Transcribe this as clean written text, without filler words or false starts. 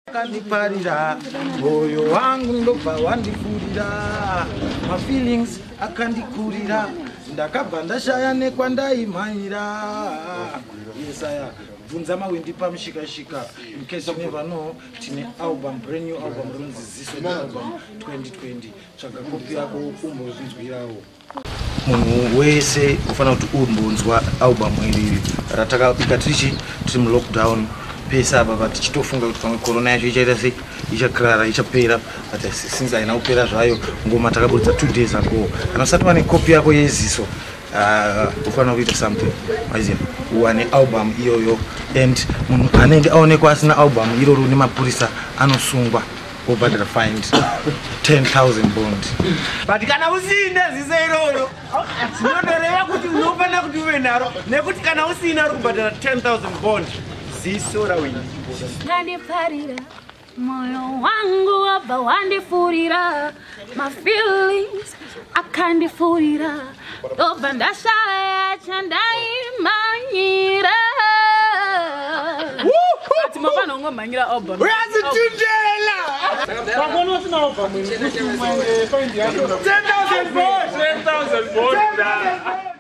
Akandiparira moyo wangu ndobva wandifurira my feelings akandikurira ndakabva ndashaya nekwandaimhanyira yesaya bvunza mawindi pamushikashika in case you never know tine album brand new album ronzi ziso album 2020 tsvaga kopi yako umbozvinzwirawo munhu wese ufana kuti umbonzwa album iri ratakabika tiri mu lockdown pesa baba tichitofunga kuti pamwe corona yacho ichaita sei ichakrara ichapera but since aina kupera zvayo ngoma takaburitsa 2 days ago kana usati pane copy yako yeziso ufana kuita something maiziva uwane album iyoyo and munhu anenge aonekwa asina album iroro nemapurisa anosungwa obhadhara fined 10,000 bond but kana usina ziso iroro zvinodoreva kuti unofana kuti uve naro nekuti kana usina uri kubhadhara 10,000 bond ziso rawini kandiparira moyo wangu wabva wandifurira my feelings akandifurira ndobva ndashaya chandaimhanyira ati mafana ungomhanyira album uyazitundela pangona usina album 10,000 bond